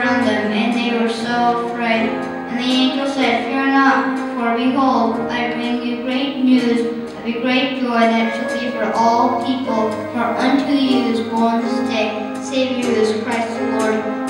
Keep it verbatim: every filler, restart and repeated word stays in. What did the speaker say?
around them, and they were so afraid. And the angel said, "Fear not, for behold, I bring you great news of a great joy that shall be for all people. For unto you is born this day Savior, who is Christ the Lord."